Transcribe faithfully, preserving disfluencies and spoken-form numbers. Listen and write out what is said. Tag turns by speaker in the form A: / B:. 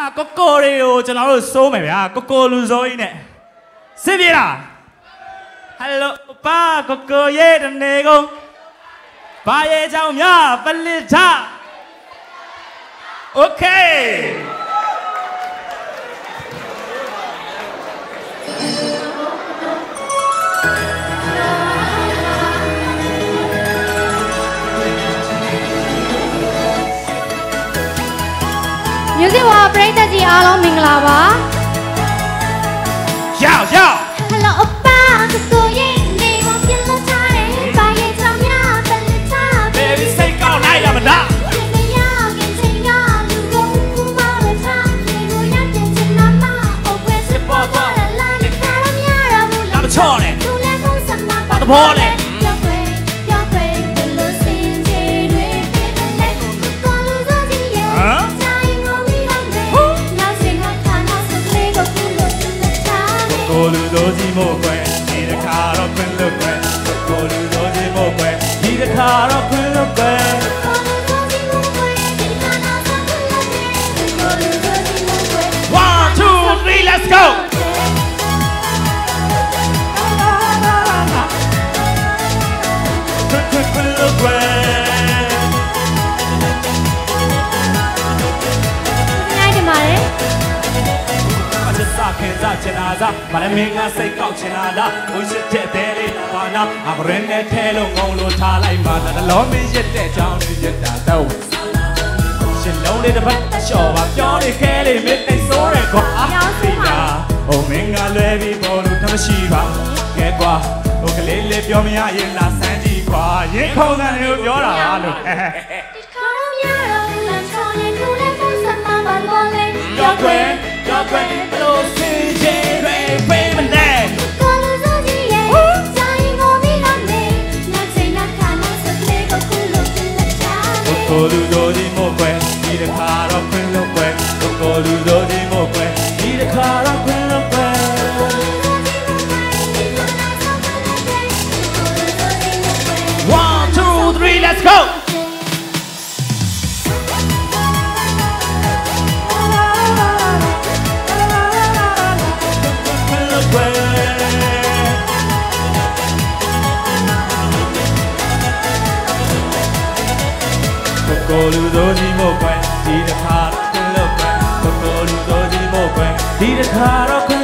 A: ကိုကိုတွေကိုကျွန်တော်တို့စိုးမယ်ဗျာကိုကိုလူစိုးကြီးနဲ့စစ်ပြေးလားဟယ်လိုပါကိုကိုရဲ့တနေကုန်ဘာရဲ့ကြောင့်များပလစ်ထโอเค
B: Music ว่าပရိသတ်ကြီးအားလုံးမင်္ဂလာပါ
A: ရောက်ရောက်
B: Hello အပကိုကိုရဲ့နေမပြတ်လို့ထားတယ်ဘာရဲ့ကြောင့်များပလစ်ထား
A: Baby စိတ်ကောင်းလိုက်ရမလားချော်လေဘာတဘောလေကိုလူတို့ကြီးမို့ကွယ်ဒီတစ်ခါတော့ခွင့်လွတ်ကွယ်ကိုလူတို့ကြီးမို့ကွယ်ဒီတစ်ခါတော့ခွင့်လွတ်ကွယ် one two three let's goခင်စားချင်တာစားမလည်းမင်းကစိတ်ကောက်ချင်တာလားဘုန်းရှိတဲ့တဲလေးပါနာအမရင်နဲ့ထဲလို့ငုံလို့ထားလိုက်ပါတလုံးမင်းရတဲ့ကြောင်းလေးရတာတော့ရှင်လုံးလေးတစ်ပတ်အလျှော်ပါပြောနေခဲလေးမင်းသိဆိုးရဲကွာအားသိလားဟိုမင်းကလွယ်ပြီးပေါ်လို့မရှိပါကဲကွာဟိုကလေးလေးပြောမရရင်လားစမ်းကြည့်ကွာရင်ခုန်တယ်လို့ပြောတာလို့ပြောခွင့်ပြောခွင့်ဘလို့စင်ချင်တွေပေးမလဲကိုလူစုကြီးရဲ့စာရင်ကိုမိလို့နေညချိန်နဲ့ခါနဲ့စပလေးကိုခုလို့ပြလက်ချာကိုလူစုကြီးမို့ကွယ်ဒီတစ်ခါတော့ခွင့်လို့ကွယ်ကိုလူစုကြီးမို့ကွယ်ဒီတစ်ခါတော့ခွင့်လို့ကွယ် one two three let's goကိုလူတို့ကြီးမို့ကွယ်ဒီတစ်ခါတော့ခွင့်လို့ကွယ်ကိုလူတို့ကြီးမို့ကွယ်ဒီတစ်ခါတော့ခွင့်